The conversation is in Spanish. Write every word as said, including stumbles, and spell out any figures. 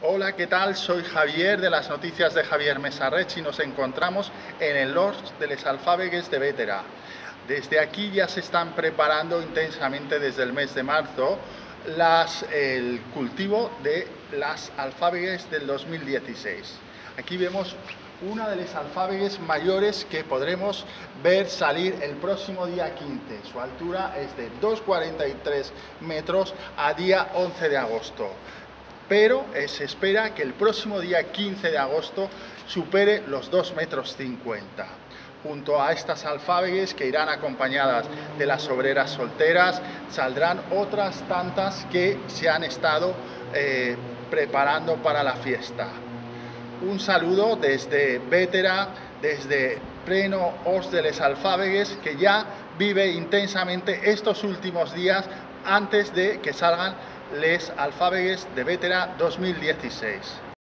Hola, ¿qué tal? Soy Javier de las noticias de Javier Mesarrech y nos encontramos en el Hort de les Alfàbegues de Bétera. Desde aquí ya se están preparando intensamente desde el mes de marzo las, el cultivo de las alfàbegues del dos mil dieciséis. Aquí vemos una de las alfàbegues mayores que podremos ver salir el próximo día quince. Su altura es de dos coma cuarenta y tres metros a día once de agosto. Pero eh, se espera que el próximo día quince de agosto supere los dos metros cincuenta. Junto a estas alfàbegues, que irán acompañadas de las obreras solteras, saldrán otras tantas que se han estado eh, preparando para la fiesta. Un saludo desde Bétera, desde pleno Hort de les Alfàbegues, que ya vive intensamente estos últimos días antes de que salgan les Alfàbegues de Bétera dos mil dieciséis.